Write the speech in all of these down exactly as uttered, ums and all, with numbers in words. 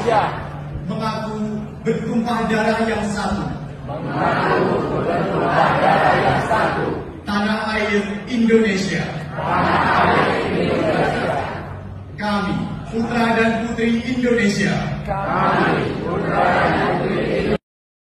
Indonesia mengaku bertumpah darah yang satu. mengaku bertumpah darah yang satu. Tanah air Indonesia. Tanah air Indonesia. Kami, putra dan putri Indonesia. Kami, putra dan putri Indonesia.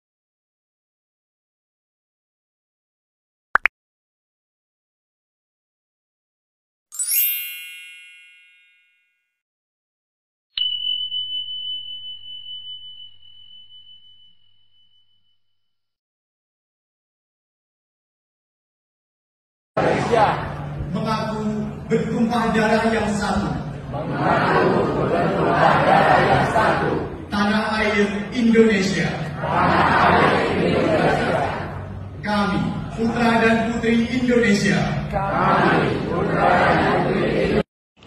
Indonesia mengaku bertumpah darah yang satu. mengaku bertumpah darah yang satu. Tanah air Indonesia. Tanah air Indonesia. Kami, putra dan putri Indonesia. Kami, putra dan putri Indonesia.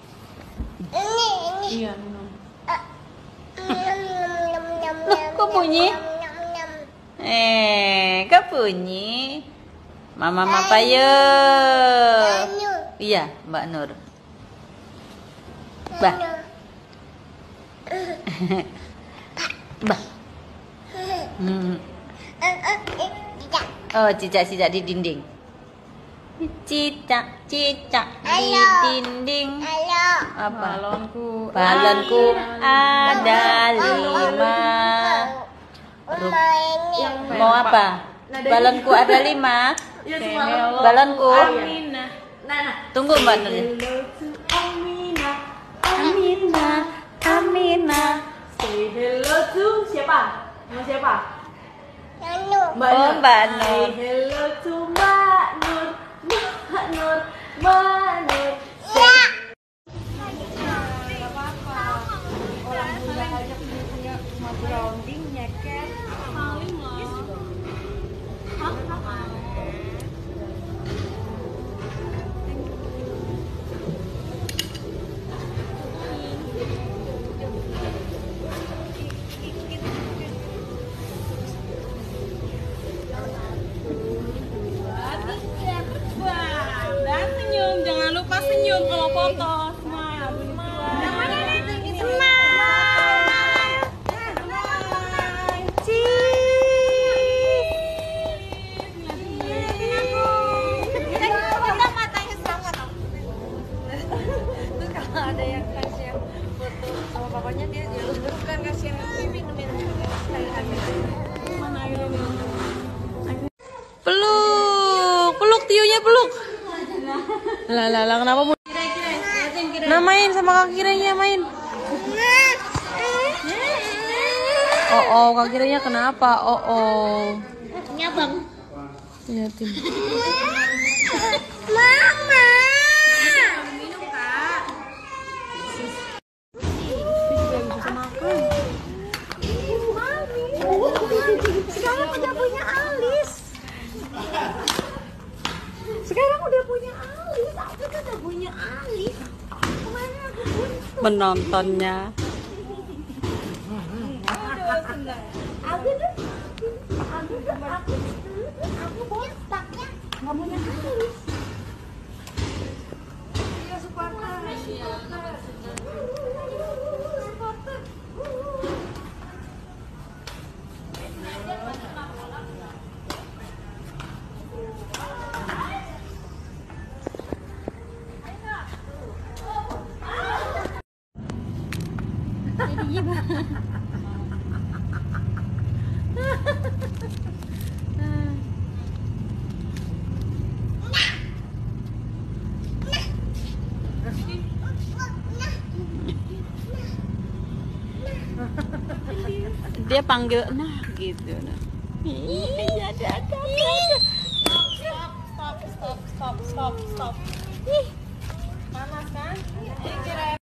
Iya. Loh, kok bunyi? Eh, kok bunyi? Mama Mama ya. Iya, Mbak Nur. Bah. Bah. Hmm. Oh, cicak-cicak di dinding. Cicak, cicak di dinding. Apa? Balonku. Balonku ada lima. Rup- Mau apa? Balonku ada lima. Balonku. Tunggu Mbak Nur. Amina, Amina, Amina. say hello to siapa? Nama siapa? Mbak Oh, Nur. Mbak Say Nur. hello to Mbak Nur, Mbak Nur, Mbak Nur. Say orang punya banyak punya cuma grounding nyeker saling loh. Dan senyum, jangan lupa senyum kalau foto. Smile, smile. Terus kalau ada yang kasih foto sama papanya dia dia bukan kasih yang minum minum mana airnya. Peluk, peluk tiunya peluk. Lah lah lah kenapa bu? Nah main sama kaki kiranya main. Oh oh kaki kiranya kenapa? Oh oh. Kakinya bang. Liatin. Mama. Sekarang udah punya alis. Sekarang udah punya alis. Aku tuh udah punya alis. Kemarin aku buntu. Penontonnya. Aku tuh, aku tuh, aku aku botaknya nggak punya alis. Iya supporter. Supporter. Dia panggil nah gitu nah. Iya ada ada. Stop, stop, stop, stop, stop, stop. Ih, panas kan? Ini kira